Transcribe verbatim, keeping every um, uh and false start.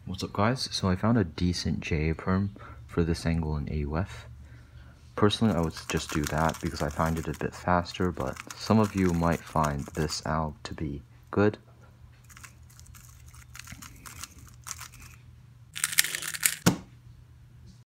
What's up guys? So I found a decent J A perm for this angle in A U F. Personally I would just do that because I find it a bit faster, but some of you might find this out to be good.